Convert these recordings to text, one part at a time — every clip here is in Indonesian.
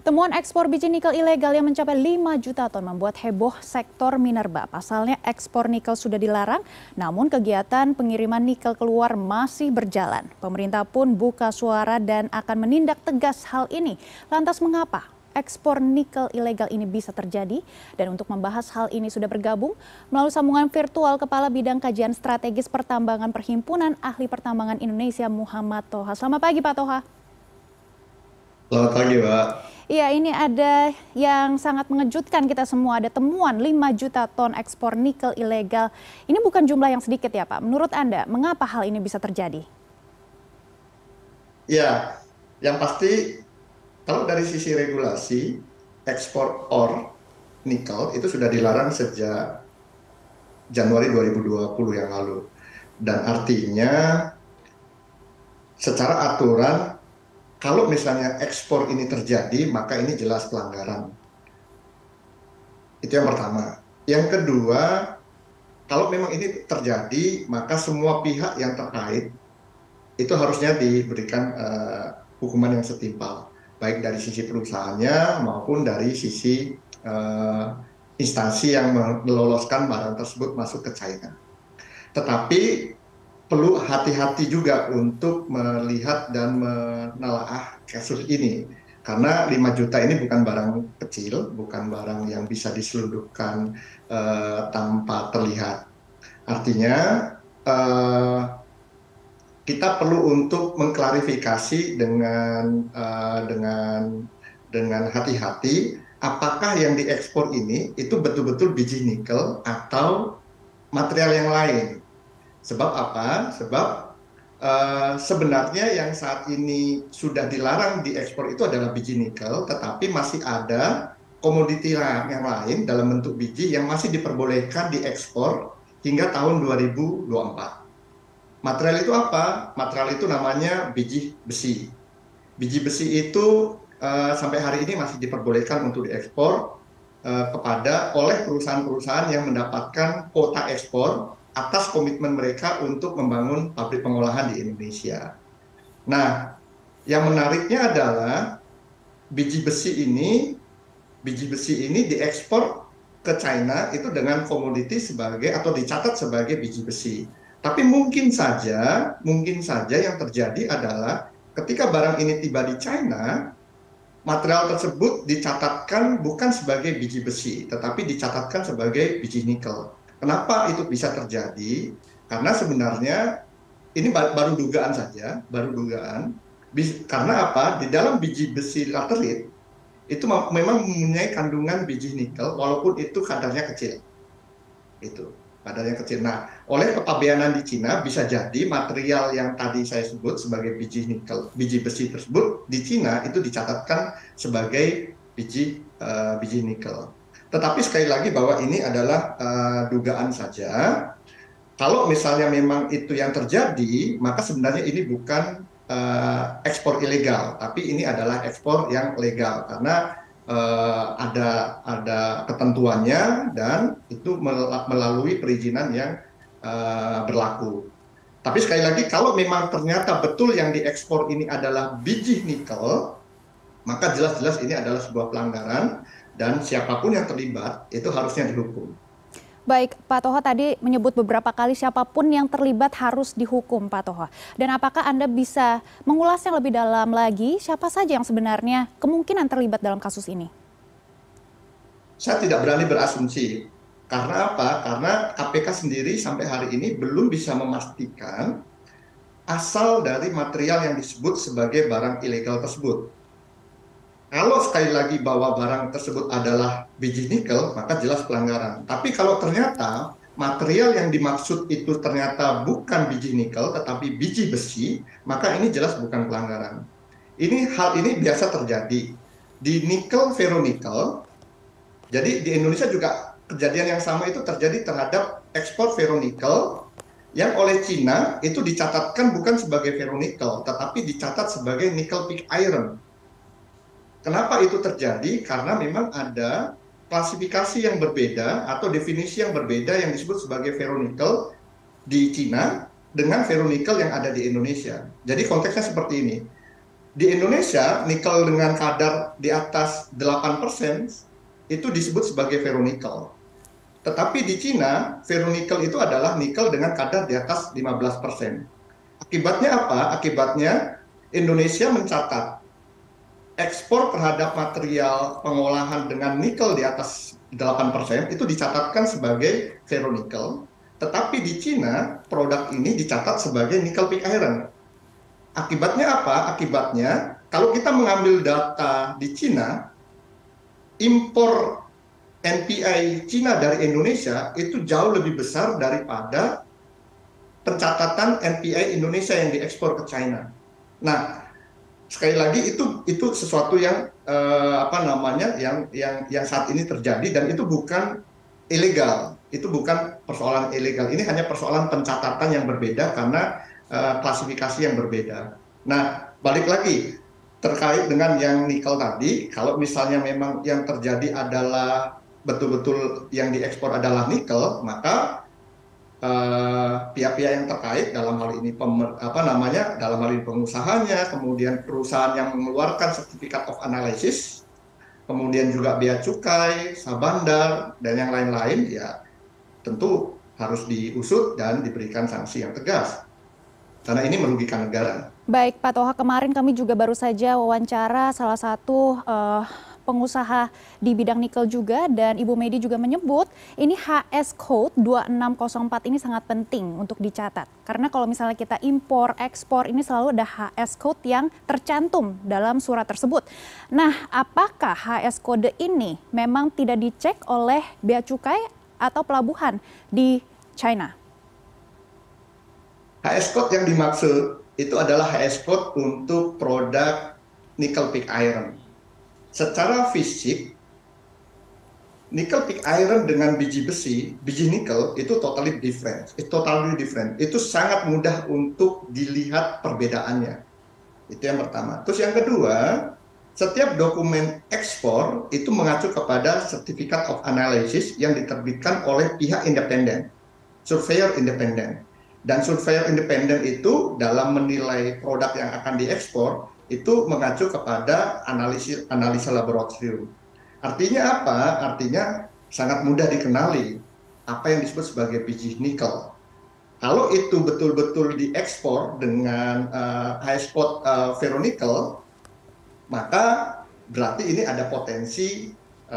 Temuan ekspor biji nikel ilegal yang mencapai 5 juta ton membuat heboh sektor minerba. Pasalnya ekspor nikel sudah dilarang, namun kegiatan pengiriman nikel keluar masih berjalan. Pemerintah pun buka suara dan akan menindak tegas hal ini. Lantas mengapa ekspor nikel ilegal ini bisa terjadi? Dan untuk membahas hal ini sudah bergabung melalui sambungan virtual Kepala Bidang Kajian Strategis Pertambangan Perhimpunan Ahli Pertambangan Indonesia Muhammad Toha. Selamat pagi Pak Toha. Selamat pagi, Pak. Iya, ini ada yang sangat mengejutkan kita semua. Ada temuan 5 juta ton ekspor nikel ilegal. Ini bukan jumlah yang sedikit ya Pak. Menurut Anda, mengapa hal ini bisa terjadi? Ya, yang pasti kalau dari sisi regulasi, ekspor ore nikel itu sudah dilarang sejak Januari 2020 yang lalu. Dan artinya secara aturan, kalau misalnya ekspor ini terjadi, maka ini jelas pelanggaran. Itu yang pertama. Yang kedua, kalau memang ini terjadi, maka semua pihak yang terkait itu harusnya diberikan hukuman yang setimpal, baik dari sisi perusahaannya maupun dari sisi instansi yang meloloskan barang tersebut masuk ke China. Tetapi perlu hati-hati juga untuk melihat dan menelaah kasus ini. Karena 5 juta ini bukan barang kecil, bukan barang yang bisa diselundupkan tanpa terlihat. Artinya kita perlu untuk mengklarifikasi dengan hati-hati apakah yang diekspor ini itu betul-betul biji nikel atau material yang lain. Sebab apa? Sebab sebenarnya yang saat ini sudah dilarang diekspor itu adalah biji nikel, tetapi masih ada komoditi yang lain dalam bentuk biji yang masih diperbolehkan diekspor hingga tahun 2024. Material itu apa? Material itu namanya biji besi. Biji besi itu sampai hari ini masih diperbolehkan untuk diekspor oleh perusahaan-perusahaan yang mendapatkan kuota ekspor atas komitmen mereka untuk membangun pabrik pengolahan di Indonesia. Nah, yang menariknya adalah biji besi ini diekspor ke China itu dengan komoditi sebagai atau dicatat sebagai biji besi. Tapi mungkin saja yang terjadi adalah ketika barang ini tiba di China, material tersebut dicatatkan bukan sebagai biji besi, tetapi dicatatkan sebagai biji nikel. Kenapa itu bisa terjadi? Karena sebenarnya ini baru dugaan saja, Karena apa? Di dalam biji besi laterit itu memang mempunyai kandungan biji nikel, walaupun itu kadarnya kecil. Nah, oleh kepabeanan di Cina bisa jadi material yang tadi saya sebut sebagai biji besi tersebut di Cina itu dicatatkan sebagai biji nikel. Tetapi sekali lagi bahwa ini adalah dugaan saja. Kalau misalnya memang itu yang terjadi, maka sebenarnya ini bukan ekspor ilegal, tapi ini adalah ekspor yang legal karena ada ketentuannya dan itu melalui perizinan yang berlaku. Tapi sekali lagi, kalau memang ternyata betul yang diekspor ini adalah biji nikel, maka jelas-jelas ini adalah sebuah pelanggaran dan siapapun yang terlibat itu harusnya dihukum. Baik, Pak Toha tadi menyebut beberapa kali siapapun yang terlibat harus dihukum, Pak Toha. Dan apakah Anda bisa mengulasnya lebih dalam lagi, siapa saja yang sebenarnya kemungkinan terlibat dalam kasus ini? Saya tidak berani berasumsi. Karena apa? Karena KPK sendiri sampai hari ini belum bisa memastikan asal dari material yang disebut sebagai barang ilegal tersebut. Kalau sekali lagi bahwa barang tersebut adalah biji nikel, maka jelas pelanggaran. Tapi kalau ternyata material yang dimaksud itu ternyata bukan biji nikel, tetapi biji besi, maka ini jelas bukan pelanggaran. Hal ini biasa terjadi di nikel ferronikel. Jadi di Indonesia juga kejadian yang sama itu terjadi terhadap ekspor ferronikel yang oleh Cina itu dicatatkan bukan sebagai ferronikel, tetapi dicatat sebagai nickel pig iron. Kenapa itu terjadi? Karena memang ada klasifikasi yang berbeda atau definisi yang berbeda yang disebut sebagai ferronikel di Cina dengan ferronikel yang ada di Indonesia. Jadi konteksnya seperti ini. Di Indonesia, nikel dengan kadar di atas 8% itu disebut sebagai ferronikel. Tetapi di Cina, ferronikel itu adalah nikel dengan kadar di atas 15%. Akibatnya apa? Akibatnya Indonesia mencatat ekspor terhadap material pengolahan dengan nikel di atas 8% itu dicatatkan sebagai ferronikel. Tetapi di Cina, produk ini dicatat sebagai nickel pig iron. Akibatnya apa? Akibatnya, kalau kita mengambil data di Cina, impor NPI Cina dari Indonesia itu jauh lebih besar daripada pencatatan NPI Indonesia yang diekspor ke China. Nah, sekali lagi itu sesuatu yang yang saat ini terjadi dan itu bukan ilegal, itu bukan persoalan ilegal. Ini hanya persoalan pencatatan yang berbeda karena klasifikasi yang berbeda. Nah, balik lagi terkait dengan yang nikel tadi, kalau misalnya memang yang terjadi adalah betul-betul yang diekspor adalah nikel, maka pihak-pihak yang terkait dalam hal ini dalam hal ini pengusahanya, kemudian perusahaan yang mengeluarkan sertifikat of analysis, kemudian juga bea cukai, sabandar dan yang lain-lain, ya tentu harus diusut dan diberikan sanksi yang tegas karena ini merugikan negara. Baik, Pak Toha, kemarin kami juga baru saja wawancara salah satu pengusaha di bidang nikel juga, dan Ibu Medi juga menyebut ini HS Code 2604 ini sangat penting untuk dicatat. Karena kalau misalnya kita impor, ekspor, ini selalu ada HS Code yang tercantum dalam surat tersebut. Nah, apakah HS Code ini memang tidak dicek oleh bea cukai atau pelabuhan di China? HS Code yang dimaksud itu adalah HS Code untuk produk nickel pig iron. Secara fisik, nickel pig iron dengan biji besi, biji nikel itu totally different. Itu sangat mudah untuk dilihat perbedaannya. Itu yang pertama. Terus yang kedua, setiap dokumen ekspor itu mengacu kepada Certificate of Analysis yang diterbitkan oleh pihak independen, surveyor independen. Dan surveyor independen itu dalam menilai produk yang akan diekspor itu mengacu kepada analisa laboratorium. Artinya apa? Artinya sangat mudah dikenali apa yang disebut sebagai biji nikel. Kalau itu betul-betul diekspor dengan HS code ferronikel, maka berarti ini ada potensi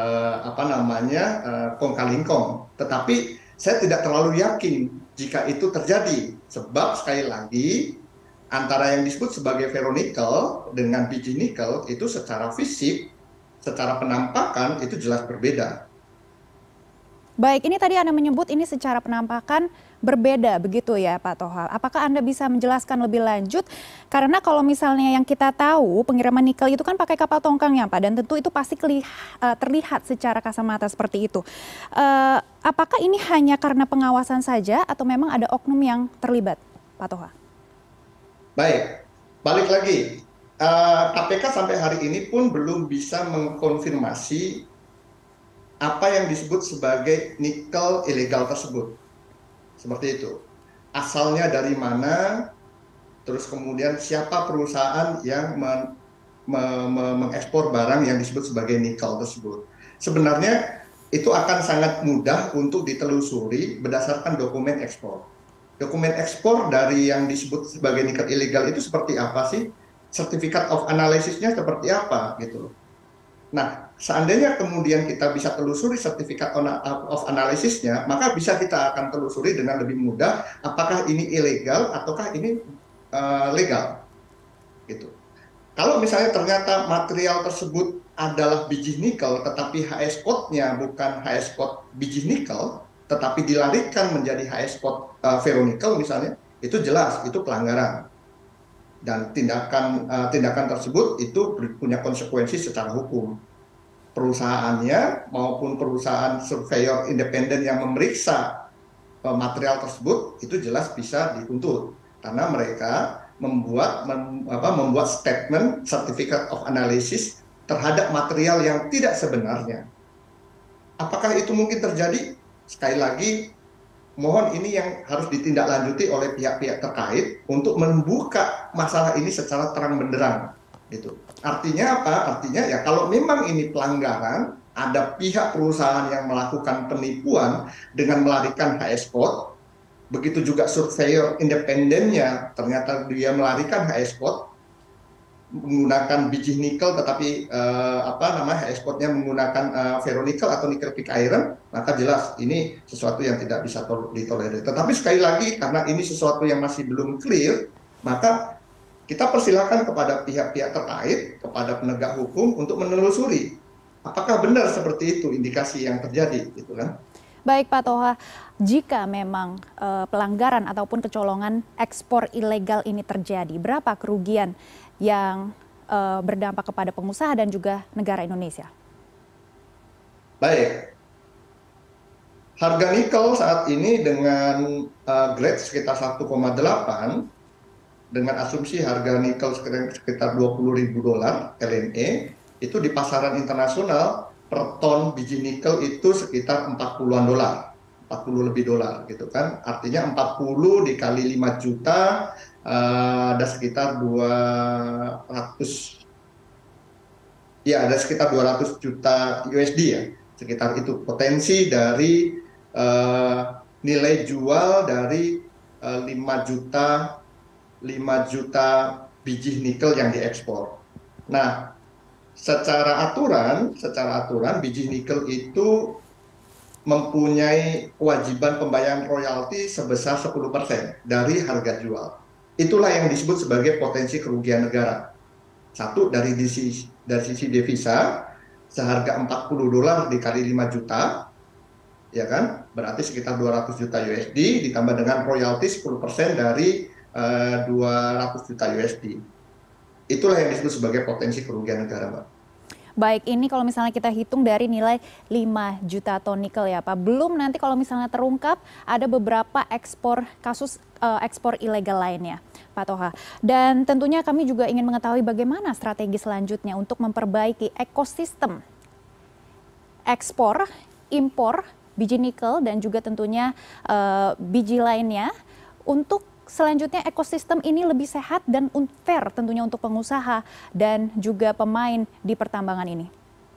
kong kali kong. Tetapi saya tidak terlalu yakin jika itu terjadi, sebab sekali lagi antara yang disebut sebagai ferronikel dengan biji nikel itu secara fisik, secara penampakan itu jelas berbeda. Baik, ini tadi Anda menyebut ini secara penampakan berbeda begitu ya Pak Toha. Apakah Anda bisa menjelaskan lebih lanjut? Karena kalau misalnya yang kita tahu pengiriman nikel itu kan pakai kapal tongkang ya Pak, dan tentu itu pasti terlihat secara kasat mata seperti itu. Apakah ini hanya karena pengawasan saja atau memang ada oknum yang terlibat, Pak Toha? Baik, balik lagi. KPK sampai hari ini pun belum bisa mengkonfirmasi apa yang disebut sebagai nikel ilegal tersebut. Seperti itu. Asalnya dari mana, terus kemudian siapa perusahaan yang mengekspor barang yang disebut sebagai nikel tersebut. Sebenarnya itu akan sangat mudah untuk ditelusuri berdasarkan dokumen ekspor. Dokumen ekspor dari yang disebut sebagai nikel ilegal itu seperti apa sih? Certificate of analysis-nya seperti apa gitu. Nah, seandainya kemudian kita bisa telusuri Certificate of Analysis-nya, maka bisa kita akan telusuri dengan lebih mudah apakah ini ilegal ataukah ini legal. Gitu. Kalau misalnya ternyata material tersebut adalah biji nikel, tetapi HS code-nya bukan HS code biji nikel, tetapi dilarikan menjadi HS code ferronikel misalnya, itu jelas, itu pelanggaran. Dan tindakan tersebut itu punya konsekuensi secara hukum. Perusahaannya maupun perusahaan surveyor independen yang memeriksa material tersebut itu jelas bisa dituntut karena mereka membuat statement certificate of analysis terhadap material yang tidak sebenarnya. Apakah itu mungkin terjadi? Sekali lagi, mohon ini yang harus ditindaklanjuti oleh pihak-pihak terkait untuk membuka masalah ini secara terang benderang. gitu. Artinya apa? Artinya ya kalau memang ini pelanggaran, ada pihak perusahaan yang melakukan penipuan dengan melarikan HS code, begitu juga surveyor independennya ternyata dia melarikan HS code menggunakan biji nikel, tetapi HS code-nya menggunakan ferronikel atau nikel pig iron, maka jelas ini sesuatu yang tidak bisa ditolerir. Tetapi sekali lagi karena ini sesuatu yang masih belum clear, maka kita persilakan kepada pihak-pihak terkait, kepada penegak hukum untuk menelusuri apakah benar seperti itu indikasi yang terjadi, gitu kan? Baik Pak Toha, jika memang pelanggaran ataupun kecolongan ekspor ilegal ini terjadi, berapa kerugian yang berdampak kepada pengusaha dan juga negara Indonesia? Baik, harga nikel saat ini dengan grade sekitar 1,8, dengan asumsi harga nikel sekitar $20.000 LME, itu di pasaran internasional per ton biji nikel itu sekitar 40-an dolar, 40 lebih dolar gitu kan. Artinya 40 dikali 5 juta ada sekitar 200, ya ada sekitar 200 juta USD ya, sekitar itu potensi dari nilai jual dari 5 juta biji nikel yang diekspor. Nah, secara aturan biji nikel itu mempunyai kewajiban pembayaran royalti sebesar 10% dari harga jual. Itulah yang disebut sebagai potensi kerugian negara. Satu, dari sisi devisa seharga 40 dolar dikali 5 juta, ya kan? Berarti sekitar 200 juta USD ditambah dengan royalti 10% dari 200 juta USD. Itulah yang disebut sebagai potensi kerugian negara, Mbak. Baik, ini kalau misalnya kita hitung dari nilai 5 juta ton nikel ya Pak. Belum nanti kalau misalnya terungkap ada beberapa kasus ekspor ilegal lainnya, Pak Toha. Dan tentunya kami juga ingin mengetahui bagaimana strategi selanjutnya untuk memperbaiki ekosistem ekspor, impor biji nikel dan juga tentunya biji lainnya untuk selanjutnya ekosistem ini lebih sehat dan fair tentunya untuk pengusaha dan juga pemain di pertambangan ini.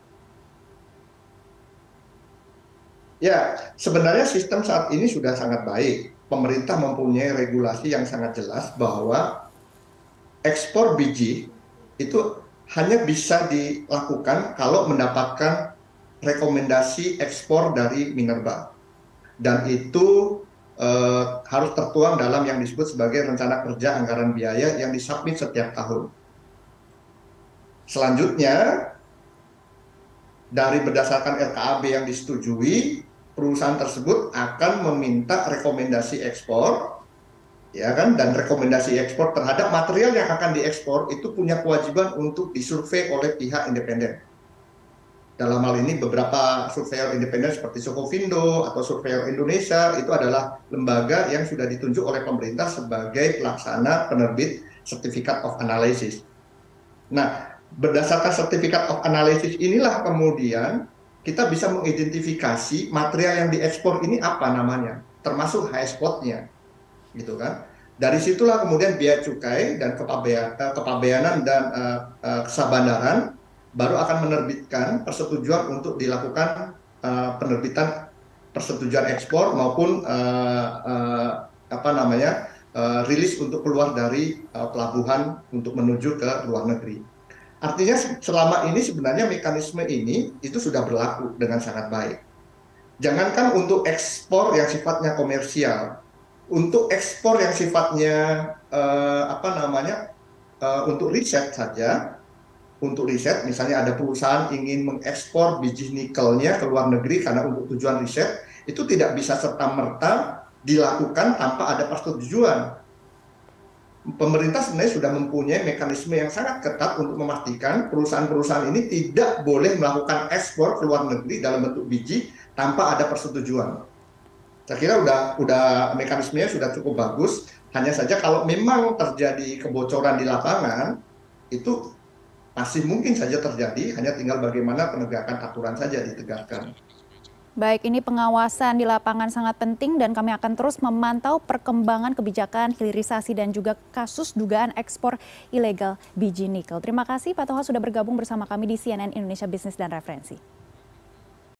Ya, sebenarnya sistem saat ini sudah sangat baik. Pemerintah mempunyai regulasi yang sangat jelas bahwa ekspor biji itu hanya bisa dilakukan kalau mendapatkan rekomendasi ekspor dari Minerba. Dan itu harus tertuang dalam yang disebut sebagai rencana kerja anggaran biaya yang disubmit setiap tahun. Selanjutnya, dari berdasarkan RKAB yang disetujui, perusahaan tersebut akan meminta rekomendasi ekspor, ya kan, dan rekomendasi ekspor terhadap material yang akan diekspor itu punya kewajiban untuk disurvei oleh pihak independen. Dalam hal ini beberapa surveyor independen seperti Sokovindo atau Surveyor Indonesia itu adalah lembaga yang sudah ditunjuk oleh pemerintah sebagai pelaksana penerbit Certificate of Analysis. Nah, berdasarkan Certificate of Analysis inilah kemudian kita bisa mengidentifikasi material yang diekspor ini apa namanya, termasuk HS code-nya, gitu kan. Dari situlah kemudian bea cukai dan kepabeanan dan kesabandaran baru akan menerbitkan persetujuan untuk dilakukan penerbitan persetujuan ekspor maupun rilis untuk keluar dari pelabuhan untuk menuju ke luar negeri. Artinya selama ini sebenarnya mekanisme ini itu sudah berlaku dengan sangat baik. Jangankan untuk ekspor yang sifatnya komersial, untuk ekspor yang sifatnya untuk riset saja. Untuk riset, misalnya ada perusahaan ingin mengekspor biji nikelnya ke luar negeri karena untuk tujuan riset, itu tidak bisa serta-merta dilakukan tanpa ada persetujuan. Pemerintah sebenarnya sudah mempunyai mekanisme yang sangat ketat untuk memastikan perusahaan-perusahaan ini tidak boleh melakukan ekspor ke luar negeri dalam bentuk biji tanpa ada persetujuan. Saya kira udah mekanismenya sudah cukup bagus, hanya saja kalau memang terjadi kebocoran di lapangan, itu masih mungkin saja terjadi, hanya tinggal bagaimana penegakan aturan saja ditegakkan. Baik, ini pengawasan di lapangan sangat penting dan kami akan terus memantau perkembangan kebijakan hilirisasi dan juga kasus dugaan ekspor ilegal biji nikel. Terima kasih Pak Toha sudah bergabung bersama kami di CNN Indonesia Bisnis dan Referensi.